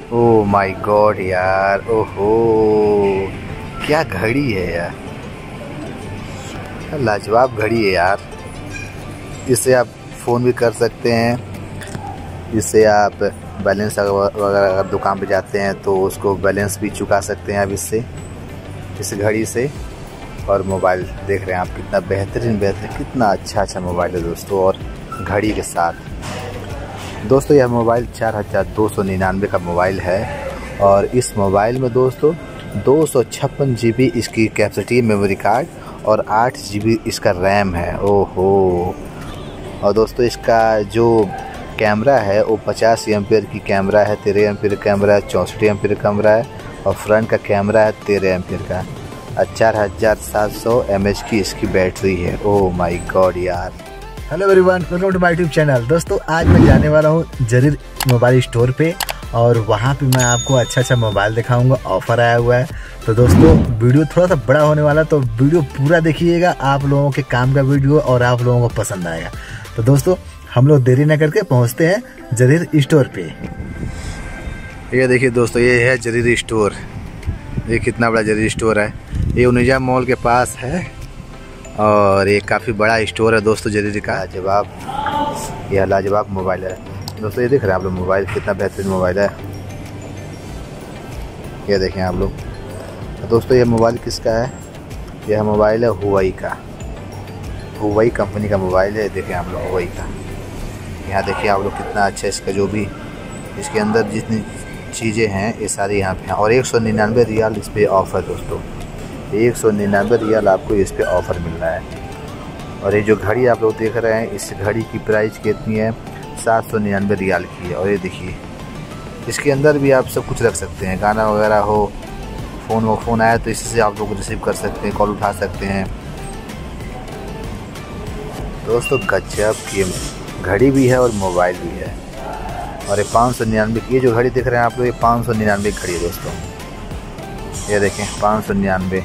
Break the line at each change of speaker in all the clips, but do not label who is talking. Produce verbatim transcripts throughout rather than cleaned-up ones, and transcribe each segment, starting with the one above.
Oh my god यार, ओहो क्या घड़ी है यार, लाजवाब घड़ी है यार। इससे आप फ़ोन भी कर सकते हैं, इससे आप बैलेंस वगैरह अगर दुकान पे जाते हैं तो उसको बैलेंस भी चुका सकते हैं आप इससे, इस घड़ी से। और मोबाइल देख रहे हैं आप, कितना बेहतरीन बेहतरीन कितना अच्छा अच्छा मोबाइल है दोस्तों, और घड़ी के साथ। दोस्तों यह मोबाइल चार हज़ार दो सौ निन्यानवे का मोबाइल है, और इस मोबाइल में दोस्तों दो सौ छप्पन जी बी इसकी कैपेसिटी मेमोरी कार्ड और आठ जी बी इसका रैम है। ओहो। और दोस्तों इसका जो कैमरा है वो पचास एम्पियर की कैमरा है, तेरह एम्पियर कैमरा है, चौंसठ एम्पियर कैमरा है, और फ्रंट का कैमरा है तेरह एम्पियर का, और चार हज़ार सात सौ एम एच की इसकी बैटरी है। ओह माय गॉड यार।
Hello everyone, welcome to my YouTube channel. दोस्तों आज मैं जाने वाला हूँ जरीर मोबाइल स्टोर पे, और वहाँ पे मैं आपको अच्छा अच्छा मोबाइल दिखाऊंगा, ऑफर आया हुआ है। तो दोस्तों वीडियो थोड़ा सा बड़ा होने वाला, तो वीडियो पूरा देखिएगा, आप लोगों के काम का वीडियो और आप लोगों को पसंद आएगा। तो दोस्तों हम लोग देरी न करके पहुँचते हैं जरीर स्टोर पे।
ये देखिए दोस्तों, ये है जरीर स्टोर। ये कितना बड़ा जरीर स्टोर है, ये उनिजा मॉल के पास है, और ये काफ़ी बड़ा स्टोर है दोस्तों जरीर का। लाजवाब, यह लाजवाब मोबाइल है दोस्तों। ये देख रहे हैं आप लोग मोबाइल, कितना बेहतरीन मोबाइल है, ये देखें आप लोग। दोस्तों ये मोबाइल किसका है? यह मोबाइल है हुआई का, हुआई कंपनी का मोबाइल है। देखें आप लोग हुआई का, यहाँ देखिए आप लोग कितना अच्छा इसका जो भी इसके अंदर जितनी चीज़ें हैं ये सारी यहाँ पे हैं। और एक सौ निन्यानवे रियाल इस पर ऑफ़र दोस्तों, एक सौ निन्यानवे रियाल आपको इस पे ऑफ़र मिल रहा है। और ये जो घड़ी आप लोग देख रहे हैं, इस घड़ी की प्राइस कितनी है? सात सौ निन्यानवे रियाल की है। और ये देखिए इसके अंदर भी आप सब कुछ रख सकते हैं, गाना वगैरह हो, फ़ोन वो फ़ोन आया तो इससे आप लोग रिसीव कर सकते हैं, कॉल उठा सकते हैं दोस्तों। गजब की घड़ी भी है और मोबाइल भी है। और ये पाँच सौ निन्यानवे की, ये जो घड़ी दिख रहे हैं आप लोग, ये पाँच सौ निन्यानवे की घड़ी है दोस्तों। ये देखें पाँच सौ निन्यानवे,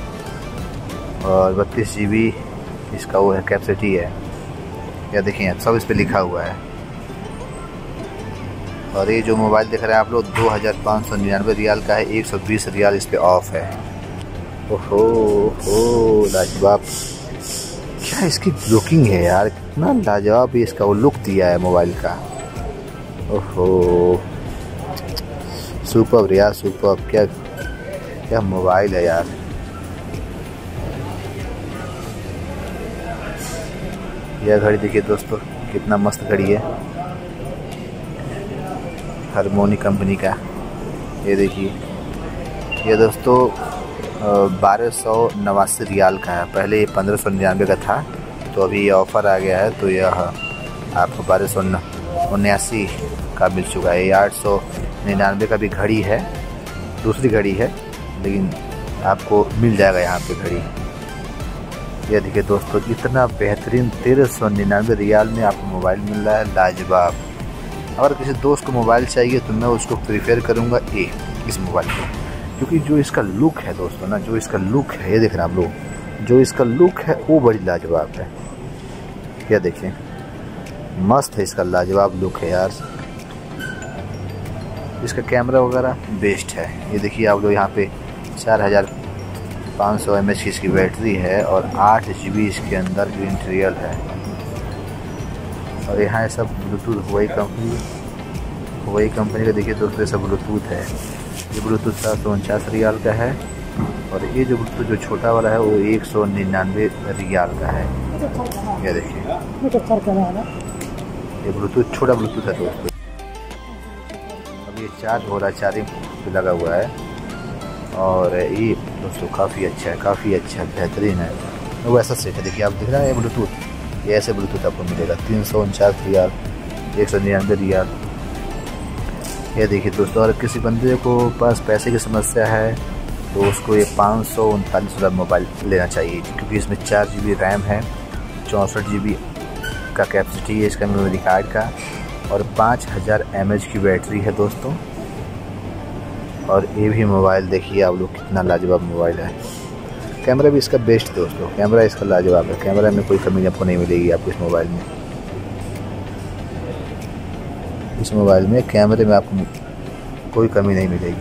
और बत्तीस जी बी इसका वो है कैपेसिटी है। यह देखें सब इस पे लिखा हुआ है। और ये जो मोबाइल दिख रहे हैं आप लोग दो हज़ार पाँच सौ निन्यानवे रियाल का है, एक सौ बीस रियाल इस पे ऑफ है। ओहो हो लाजवाब, क्या इसकी लुकिंग है यार, कितना लाजवाब इसका वो लुक दिया है मोबाइल का। ओहो सुपर यार, सुपर, क्या क्या मोबाइल है यार। यह घड़ी देखिए दोस्तों, कितना मस्त घड़ी है, हारमोनी कंपनी का। ये देखिए ये दोस्तों बारह सौ नवासी रियाल का है, पहले ये पंद्रह सौ निन्यानवे का था, तो अभी ये ऑफ़र आ गया है, तो यह आपको बारह सौ उन्यासी का मिल चुका है। ये आठ सौ निन्यानवे का भी घड़ी है, दूसरी घड़ी है, लेकिन आपको मिल जाएगा यहाँ पे घड़ी। यह देखिए दोस्तों, इतना बेहतरीन तेरह सौ निन्यानवे रियाल में आपको मोबाइल मिल रहा है, लाजवाब। अगर किसी दोस्त को मोबाइल चाहिए तो मैं उसको प्रीफेर करूँगा ये इस मोबाइल को, क्योंकि जो इसका लुक है दोस्तों ना, जो इसका लुक है, ये देख रहे हैं आप लोग, जो इसका लुक है वो बड़ी लाजवाब है। यह देखिए मस्त है, इसका लाजवाब लुक है यार। इसका कैमरा वगैरह बेस्ट है। ये देखिए आप लोग, यहाँ पे चार हज़ार पाँच सौ एम एच की इसकी बैटरी है, और आठ जी बी इसके अंदर इंटीरियर है। और यहाँ सब Bluetooth Huawei company Huawei company का देखिए दोस्तों, सब ब्लूटूथ है। ये ब्लूटूथ सात सौ उनचास रियाल का है, और ये जो ब्लूटूथ जो छोटा वाला है वो एक सौ निन्यानवे रियाल का है। ये देखिए ये ब्लूटूथ छोटा ब्लूटूथ है दोस्तों। अब ये चार्ज हो रहा है, चार्जिंग पे लगा हुआ है, और ये दोस्तों काफ़ी अच्छा है, काफ़ी अच्छा बेहतरीन है। वो ऐसा सेट है, देखिए आप दिख रहा है ये ब्लूटूथ, ये ऐसे ब्लूटूथ आपको मिलेगा तीन सौ उनचास रियाल, एक सौ निन्यानवे रियाल। ये देखिए दोस्तों, और किसी बंदे को पास पैसे की समस्या है तो उसको ये पाँच सौ उनतालीस वाला मोबाइल लेना चाहिए, क्योंकि इसमें चार जी बी रैम है, चौंसठ जी बी का कैपेसिटी है इसका मेमोरी कार्ड का, और पाँच हज़ार एम एच की बैटरी है दोस्तों। और ये भी मोबाइल देखिए आप लोग, कितना लाजवाब मोबाइल है। कैमरा भी इसका बेस्ट दोस्तों, कैमरा इसका लाजवाब है, कैमरा में कोई कमी आपको नहीं मिलेगी आपको इस मोबाइल में। इस मोबाइल में कैमरे में आपको कोई कमी नहीं मिलेगी।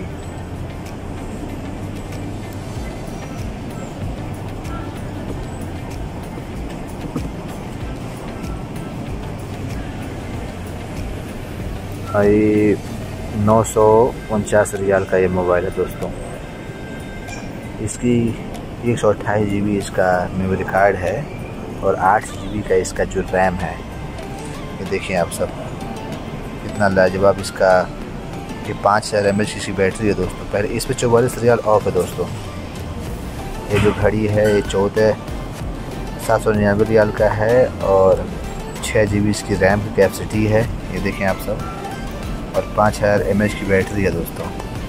ये नौ सौ उनचास रियाल का ये मोबाइल है दोस्तों। इसकी एक सौ अट्ठाईस जी बी इसका मेमोरी कार्ड है और आठ जी बी का इसका जो रैम है। ये देखिए आप सब कितना लाजवाब इसका। ये पाँच हज़ार एम एच की बैटरी है दोस्तों। पहले इस पर चौवालीस रियाल ऑफ है दोस्तों। ये जो घड़ी है ये चौदह सात सौ निन्यानवे रियाल का है और छः जी बी इसकी रैम की कैपेसिटी है। ये देखें आप सब, और पाँच हज़ार एम एच की बैटरी है दोस्तों।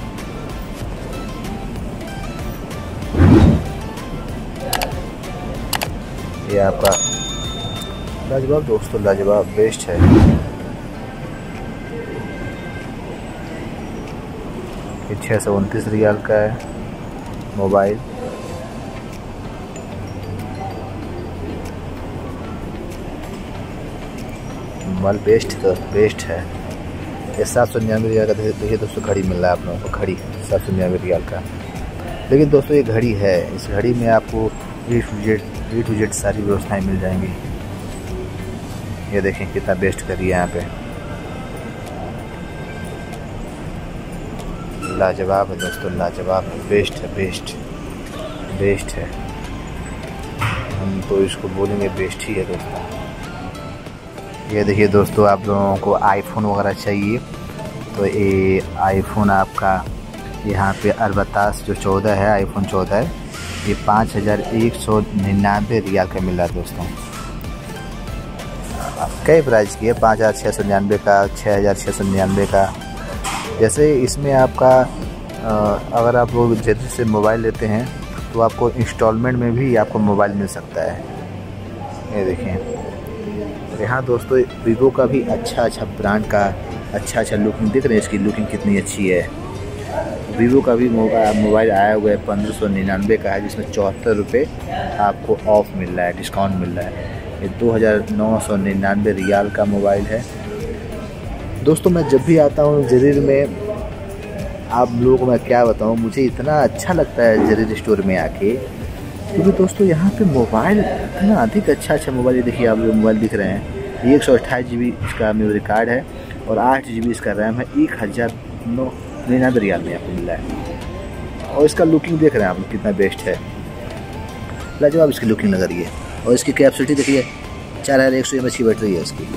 ये आपका लाजवाब दोस्तों, लाजवाब बेस्ट है। ये छः सौ उनतीस रियाल का है मोबाइल। मोबाइल बेस्ट तो बेस्ट है। ये सात सौ निन्यानवे रियाल का देखिए दोस्तों घड़ी मिल रहा है आप लोगों को। घड़ी सात सौ निन्यानवे रियाल का, लेकिन दोस्तों ये घड़ी है। इस घड़ी में आपको A to Z A to Z सारी व्यवस्थाएं मिल जाएंगी। ये देखें कितना बेस्ट घड़ी है यहाँ पे, लाजवाब है दोस्तों, लाजवाब है, बेस्ट है, बेस्ट बेस्ट है। हम तो इसको बोलेंगे बेस्ट ही है दोस्तों। ये देखिए दोस्तों, आप लोगों को आईफोन वगैरह चाहिए तो ये आईफोन आपका यहाँ पे अरबतास जो चौदह है, आईफोन चौदह है, ये पाँच हज़ार एक सौ निन्यानवे रियाल का मिल रहा है दोस्तों। कई प्राइस की है, पाँच हज़ार छः सौ निन्यानवे का, छः हज़ार छः सौ निन्यानवे का। जैसे इसमें आपका अगर आप लोग जल्दी से मोबाइल लेते हैं तो आपको इंस्टॉलमेंट में भी आपको मोबाइल मिल सकता है। ये देखें यहाँ दोस्तों वीवो का भी अच्छा अच्छा ब्रांड का अच्छा अच्छा लुकिंग दिख रहे हैं। इसकी लुकिंग कितनी अच्छी है। वीवो का भी मोबाइल आया हुआ है, पंद्रह सौ निन्यानवे का है, जिसमें चौहत्तर रुपये आपको ऑफ मिल रहा है, डिस्काउंट मिल रहा है। ये दो हज़ार नौ सौ निन्यानवे रियाल का मोबाइल है दोस्तों। मैं जब भी आता हूँ जरीर में, आप लोगों को मैं क्या बताऊँ, मुझे इतना अच्छा लगता है जरीर स्टोर में आके, क्योंकि दोस्तों यहाँ पे मोबाइल इतना अधिक अच्छा अच्छा मोबाइल। ये देखिए आप लोग मोबाइल दिख रहे हैं, ये एक सौ अट्ठाईस जी बी इसका मेमोरी कार्ड है और आठ जी बी इसका रैम है। एक हज़ार नौ निन्यानवे रियाल में आपको मिल रहा है। और इसका लुकिंग देख रहे हैं आप लोग कितना बेस्ट है, लाजवाब इसकी लुकिंग लग रही है। और इसकी कैपेसिटी देखिए चार हज़ार एक सौ एम एच की बैटरी है इसकी।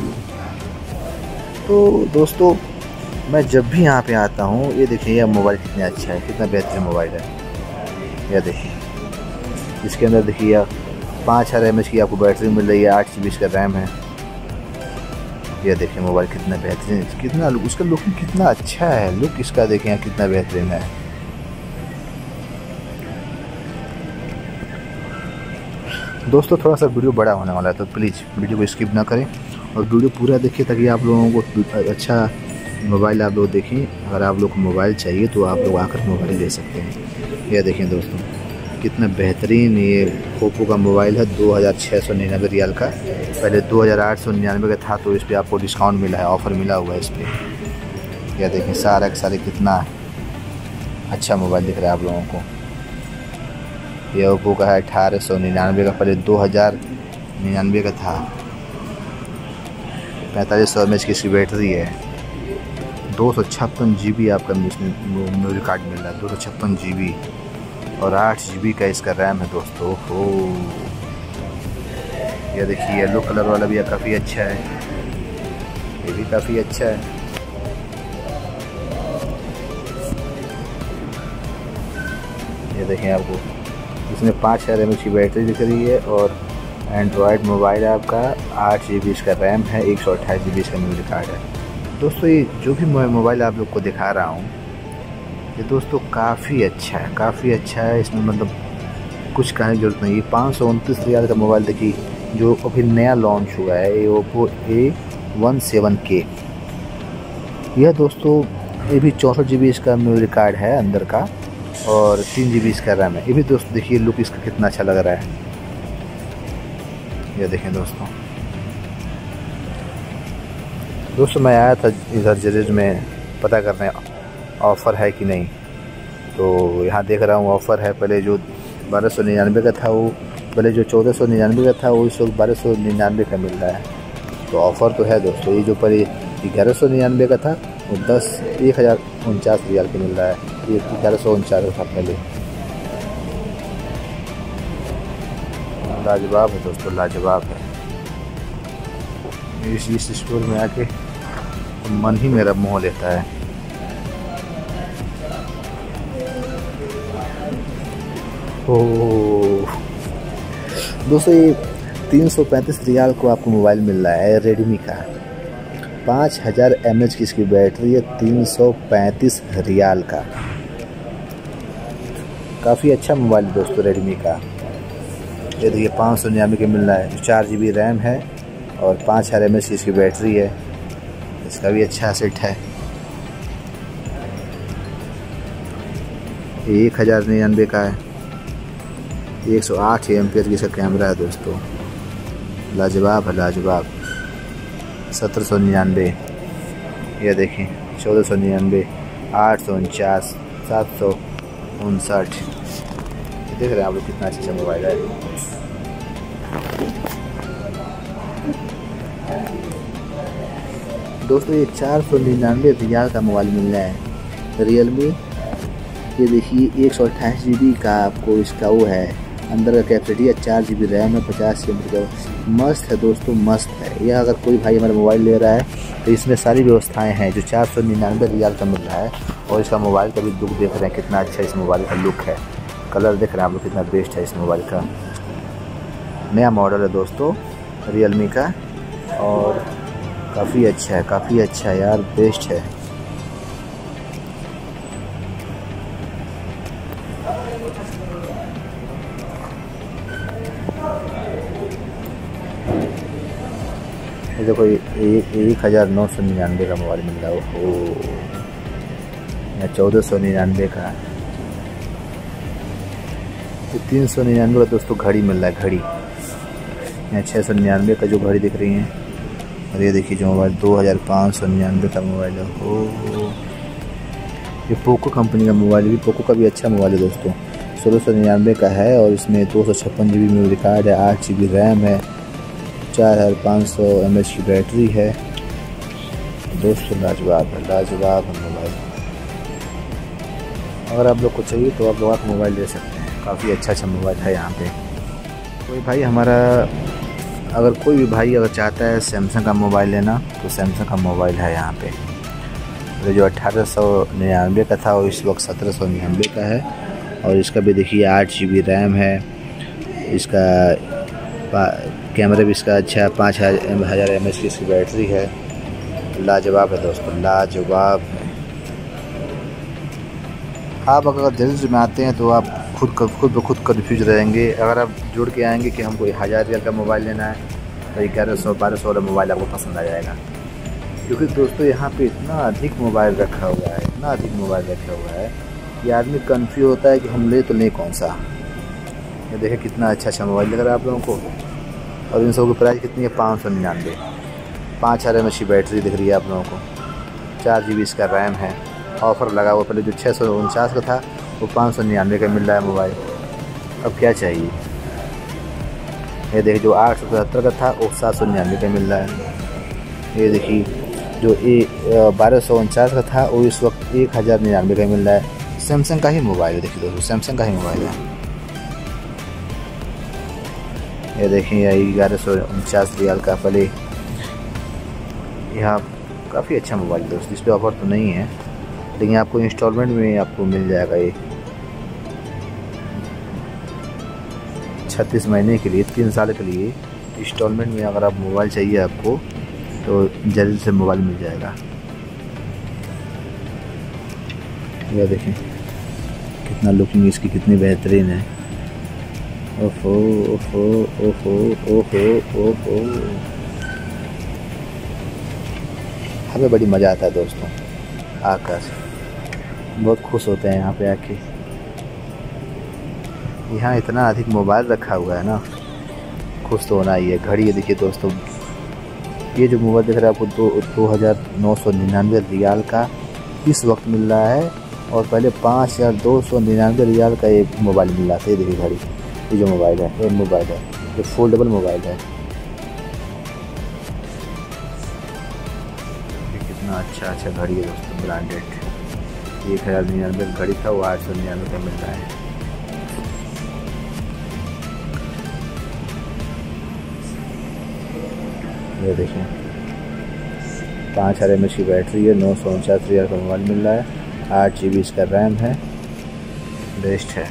तो दोस्तों मैं जब भी यहाँ पे आता हूँ, ये देखिए यह मोबाइल कितना अच्छा है, कितना बेहतरीन मोबाइल है। यह देखिए इसके अंदर देखिए पाँच हज़ार एम एच की आपको बैटरी मिल रही है, आठ जी बी इसका रैम है। यह देखिए मोबाइल कितना बेहतरीन, कितना उसका लुकिंग कितना अच्छा है। लुक इसका देखें कितना बेहतरीन है। दोस्तों थोड़ा सा वीडियो बड़ा होने वाला है तो प्लीज़ वीडियो को स्किप ना करें और वीडियो पूरा देखिए, ताकि आप लोगों को अच्छा मोबाइल आप लोग देखें। अगर आप लोग को मोबाइल चाहिए तो आप लोग आकर मोबाइल ले सकते हैं। यह देखें दोस्तों कितना बेहतरीन ये ओप्पो का मोबाइल है, दो हज़ार छः सौ निन्यानवे रियाल का। पहले दो हज़ार आठ सौ निन्यानवे का था, तो इस पर आपको डिस्काउंट मिला है, ऑफ़र मिला हुआ है इस पर। यह देखें सारा का सारे कितना अच्छा मोबाइल दिख रहा है आप लोगों को। ये ओप्पो का है अठारह सौ निन्यानवे का, पहले दो हज़ार निन्यानवे का था। पैंतालीस सौ एम एच की इसकी बैटरी है। दो सौ छप्पन जी बी आपका मेमोरी कार्ड मिल रहा है, दो सौ छप्पन जी बी और आठ जी बी का इसका रैम है दोस्तों। हो ये देखिए येलो कलर वाला भी काफ़ी अच्छा है, ये भी काफ़ी अच्छा है। ये देखें आपको इसमें पाँच हज़ार एम एच की बैटरी दिख रही है और एंड्रॉयड मोबाइल है आपका, आठ जी बी इसका रैम है, एक सौ अट्ठाईस जी बी इसका मेमोरी कार्ड है। दोस्तों ये जो भी मैं मोबाइल आप लोग को दिखा रहा हूँ ये दोस्तों काफ़ी अच्छा है, काफ़ी अच्छा है। इसमें मतलब कुछ कहने की जरूरत नहीं। ये पाँच सौ उनतीस रियाल का मोबाइल देखिए जो अभी नया लॉन्च हुआ है, ये ओप्पो ए वन सेवन के। यह दोस्तों ये भी चौंसठ जी बी इसका मेमोरी कार्ड है अंदर का और तीन जी बी इसका रैम है। ये भी दोस्तों देखिए लुक इसका कितना अच्छा लग रहा है। ये देखें दोस्तों दोस्तों मैं आया था इधर जरीर में पता करने ऑफ़र है कि नहीं। तो यहाँ देख रहा हूँ ऑफ़र है। पहले जो बारह सौ निन्यानवे का था वो पहले जो चौदह सौ निन्यानवे का था वो इस वक्त बारह सौ निन्यानवे का मिल रहा है। तो ऑफ़र तो है दोस्तों। ये जो पहले ग्यारह सौ निन्यानवे का था वो दस एक हज़ार उनचास रियाल का मिल रहा है। ये ग्यारह सौ उनचास का था पहले। लाजवाब है दोस्तों, लाजवाब है। इस इस स्टोर में आके तो मन ही मेरा मोह लेता है। ओह दोस्तों, ये तीन सौ पैंतीस रियाल को आपको मोबाइल मिल रहा है रेडमी का। पाँच हज़ार एम एच की इसकी बैटरी है, तीन सौ पैंतीस रियाल का। काफ़ी अच्छा मोबाइल है दोस्तों रेडमी का। ये देखिए पाँच सौ निन्यानवे के मिल रहा है। चार जी बी रैम है और पाँच हज़ार एम एच की इसकी बैटरी है। इसका भी अच्छा सेट है। एक हज़ार निन्यानवे का है। एक सौ आठ एम्पियर की इसका कैमरा है दोस्तों। लाजवाब है, लाजवाब। सत्रह सौ निन्यानवे, ये देखें चौदह सौ निन्यानवे, आठ सौ उनचास, सात सौ उनसठ। देख रहे हैं आप लोग कितना अच्छा अच्छा मोबाइल है। दोस्तों ये चार सौ निन्यानवे रियाल का मोबाइल मिल रहा है रियलमी। ये देखिए एक सौ अट्ठाईस जी बी का आपको इसका वो है, अंदर का कैपेसिटी है, चार जी बी रैम है, पचास एम एच का। मस्त है दोस्तों, मस्त है। यह अगर कोई भाई हमारा मोबाइल ले रहा है तो इसमें सारी व्यवस्थाएं हैं जो चार सौ निन्यानवे रियाल का मिल रहा है। और इसका मोबाइल का भी लुक देख रहे हैं कितना अच्छा इस मोबाइल का लुक है। कलर देख रहे हैं आप लोग कितना बेस्ट है इस मोबाइल का। नया मॉडल है दोस्तों रियलमी का और काफ़ी अच्छा है, काफ़ी अच्छा है यार, बेस्ट है। ये देखो एक एक हज़ार नौ सौ निन्यानवे का मोबाइल मिल रहा है। ओह या चौदह सौ निन्यानवे का। तो तीन सौ निन्यानवे का दोस्तों घड़ी मिल रहा है, घड़ी। यहाँ छः सौ निन्यानवे का जो घड़ी दिख रही है। और ये देखिए जो मोबाइल दो हज़ार पाँच सौ निन्यानवे का मोबाइल है। ओह ये पोको कंपनी का मोबाइल भी, पोको का भी अच्छा मोबाइल है दोस्तों। सोलह सौ निन्यानवे का है और इसमें दो सौ छप्पन जी बी मेमोरी कार्ड है, आठ जी बी रैम है, चार हज़ार पाँच सौ एम एच की बैटरी है। दोस्तों लाजवाब है, लाजवाब है मोबाइल। अगर आप लोग को चाहिए तो आप लोग आप मोबाइल ले सकते हैं। काफ़ी अच्छा अच्छा मोबाइल है यहाँ पे। कोई भाई हमारा अगर कोई भी भाई अगर चाहता है सैमसंग का मोबाइल लेना तो सैमसंग का मोबाइल है यहाँ पे। तो जो अठारह सौ निन्यानवे का था वो इस वक्त सत्रह सौ निन्यानवे का है। और इसका भी देखिए आठ जी बी रैम है। इसका कैमरा भी इसका अच्छा है, पाँच हज़ार एम एच की इसकी बैटरी है। लाजवाब है दोस्तों, लाजवाब है। आप अगर जल्दी में आते हैं तो आप खुद खुद ब खुद कन्फ्यूज रहेंगे। अगर आप जुड़ के आएंगे कि हमको हज़ार रियाल का मोबाइल लेना है तो ग्यारह सौ बारह सौ वाला मोबाइल आपको पसंद आ जाएगा। क्योंकि दोस्तों यहाँ पे इतना अधिक मोबाइल रखा हुआ है, इतना अधिक मोबाइल रखा हुआ है कि आदमी कन्फ्यूज होता है कि हम ले तो लें कौन सा। ये देखें कितना अच्छा अच्छा मोबाइल लग रहा है आप लोगों को। और इन सब की प्राइस कितनी है, पाँच सौ निन्यानवे। पाँच हज़ार एम एच की बैटरी दिख रही है आप लोगों को, चार जी बी इसका रैम है। ऑफ़र लगा हुआ, पहले जो छः सौ उनचास का था वो पाँच सौ निन्यानवे का मिल रहा है मोबाइल। अब क्या चाहिए। ये देखिए जो आठ सौ पचहत्तर का था वो सात सौ निन्यानवे का मिल रहा है। ये देखिए जो ए बारह सौ उनचास का था वो इस वक्त एक हज़ार निन्यानवे का मिल रहा है। सैमसंग का ही मोबाइल है, देखिए दोस्तों सैमसंग का ही मोबाइल है। ये देखिए ग्यारह सौ उनचास रियाल का। पहले यहाँ काफ़ी अच्छा मोबाइल दोस्तों, इस पर ऑफर तो नहीं है लेकिन आपको इंस्टॉलमेंट में आपको मिल जाएगा। ये छत्तीस महीने के लिए, तीन साल के लिए इंस्टॉलमेंट में अगर आप मोबाइल चाहिए आपको तो जल्दी से मोबाइल मिल जाएगा। यह देखें कितना लुकिंग इसकी कितनी बेहतरीन है। ओफो ओफो ओफो ओफो ओफो हमें बड़ी मज़ा आता है दोस्तों आकर, बहुत खुश होते हैं यहाँ पे आके। यहाँ इतना अधिक मोबाइल रखा हुआ है ना, खुश तो होना ही है। घड़ी ये देखिए दोस्तों, ये जो मोबाइल दिख रहा है आपको दो दो हज़ार नौ सौ निन्यानवे रियाल का इस वक्त मिल रहा है, और पहले पाँच हज़ार दो सौ निन्यानवे रियाल का ये मोबाइल मिल रहा था। ये देखिए घड़ी, ये जो मोबाइल है, ये मोबाइल है, ये फोल्डेबल मोबाइल है। कितना अच्छा अच्छा घड़ी है दोस्तों, ब्रांडेड। एक हज़ार निन्यानवे घड़ी था, वो आठ सौ निन्यानवे का मिल रहा है। ये देखें, पाँच हज़ार एम एच की बैटरी है, नौ सौ उनचास रियाल का मोबाइल मिल रहा है, आठ जी बी इसका रैम है, बेस्ट है।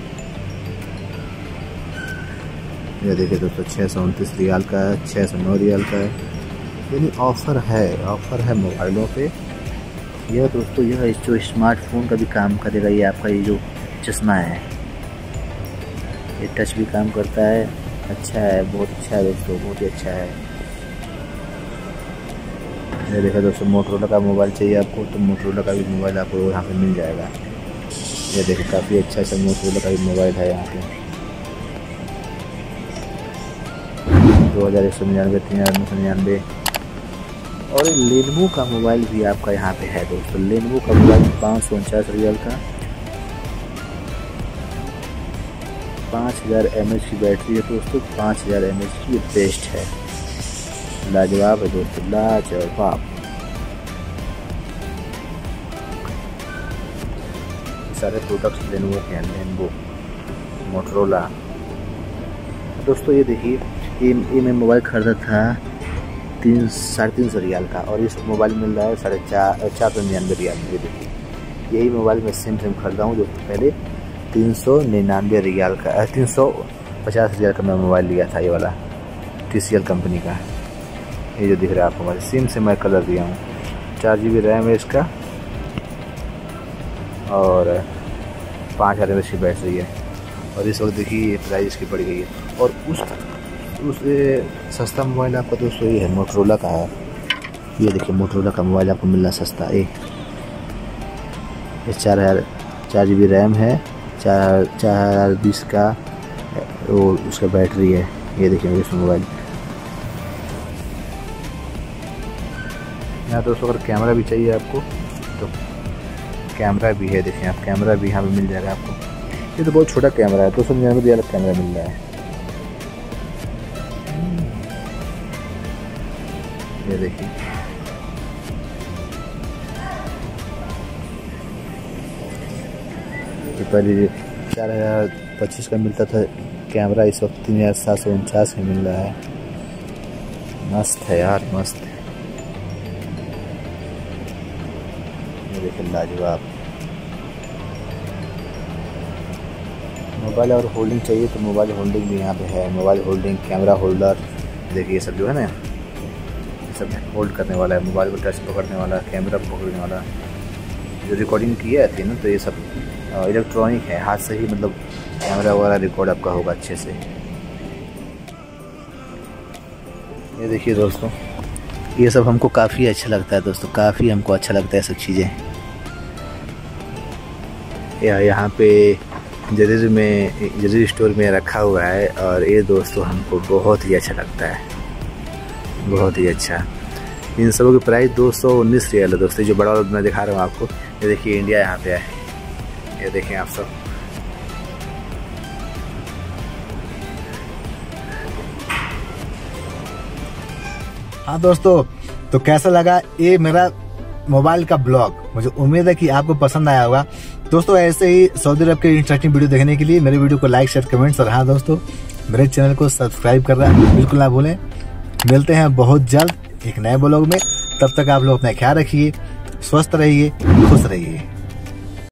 ये देखिए दोस्तों, छः सौ उनतीस रियाल का है, छः सौ नौ रियाल का है, यानी ऑफ़र है, ऑफ़र है मोबाइलों पे। यह दोस्तों, यह जो स्मार्टफोन का भी काम करेगा। ये आपका ये जो चश्मा है, ये टच भी काम करता है, अच्छा है, बहुत अच्छा है दोस्तों, बहुत ही अच्छा है। ये देखा दोस्तों, मोटरोला का मोबाइल चाहिए आपको तो मोटरोला का भी मोबाइल आपको यहाँ पे मिल जाएगा। ये देखिए, काफ़ी अच्छा अच्छा मोटरोला का भी मोबाइल है यहाँ पे। दो हज़ार एक सौ निन्यानवे, तीन हज़ार नौ सौ निन्यानवे। और लेनोवो का मोबाइल भी आपका यहाँ पे है दोस्तों। लेनोवो का मोबाइल पाँच सौ उनचास रियल का, पाँच हज़ार एम एच की बैटरी है दोस्तों, पाँच हज़ार एम एच की बेस्ट है, लाजवाब है दोस्तों, लाजवाब। सारे प्रोडक्ट्स लेनोवो के हैं, लेनोवो, मोटरोला। दोस्तों ये देखिए, ये ये मैं मोबाइल खरीदा था तीन साढ़े तीन सौ रियाल का, और इस मोबाइल मिल रहा है साढ़े चार चार सौ निन्यानवे रियाल में। ये देखिए, यही मोबाइल मैं सेम सेम खरीदा हूँ, जो पहले तीन सौ निन्यानवे रियाल का, तीन सौ पचास रियाल का मैं मोबाइल लिया था, ये वाला टी सी एल कंपनी का। ये जो दिख रहा है आपको मोबाइल, सेम से मैं कलर दिया हूँ। चार जी बी रैम है इसका, और पाँच हज़ार एम एच की बैटरी है। और इस वक्त देखिए प्राइस इसकी बढ़ गई है। और उस उससे सस्ता मोबाइल आपका दोस्तों ये है, मोटरोला का है। ये देखिए, मोटरोला का मोबाइल आपको मिलना सस्ता है। ये चार हज़ार चार जी बी रैम है, चार चार हज़ार बीस का वो उसका बैटरी है। ये देखिए इस मोबाइल यहाँ दोस्तों, अगर कैमरा भी चाहिए आपको तो कैमरा भी है। देखिए आप, कैमरा भी यहाँ पे मिल जाएगा आपको। ये तो बहुत छोटा कैमरा है, दो सौ निन्यानवे रियाल का कैमरा मिल रहा है। ये देखिए, ये पहले चार हज़ार पच्चीस का मिलता था कैमरा, इस वक्त तीन हज़ार सात सौ उनचास में मिल रहा है। मस्त है यार, मस्त है। ये देखिए, लाजवाब मोबाइल। और होल्डिंग चाहिए तो मोबाइल होल्डिंग भी यहाँ पे है, मोबाइल होल्डिंग, कैमरा होल्डर। देखिए ये सब जो है ना, ये सब होल्ड करने वाला है, मोबाइल को टच पकड़ने वाला, कैमरा पकड़ने वाला। जो रिकॉर्डिंग की जाती है ना, तो ये सब इलेक्ट्रॉनिक है, हाथ से ही मतलब कैमरा वगैरह रिकॉर्ड आपका होगा अच्छे से। ये देखिए दोस्तों, ये सब हमको काफ़ी अच्छा लगता है दोस्तों, काफ़ी हमको अच्छा लगता है सब चीज़ें। यहाँ पे जरीर में जरीर स्टोर में रखा हुआ है, और ये दोस्तों हमको बहुत ही अच्छा लगता है, बहुत ही अच्छा। इन सबों की प्राइस दो सौ उन्नीस रियाल है दोस्तों। जो बड़ा वाला मैं दिखा रहा हूँ आपको, ये देखिए इंडिया यहाँ पे है, ये देखें आप सब।
हाँ दोस्तों, तो कैसा लगा ये मेरा मोबाइल का ब्लॉग? मुझे उम्मीद है कि आपको पसंद आया होगा। दोस्तों ऐसे ही सऊदी अरब के इंटरेस्टिंग वीडियो देखने के लिए मेरे वीडियो को लाइक, शेयर, कमेंट्स, और हाँ दोस्तों, मेरे चैनल को सब्सक्राइब करना बिल्कुल ना भूलें। मिलते हैं बहुत जल्द एक नए ब्लॉग में। तब तक आप लोग अपना ख्याल रखिए, स्वस्थ रहिए, खुश रहिए।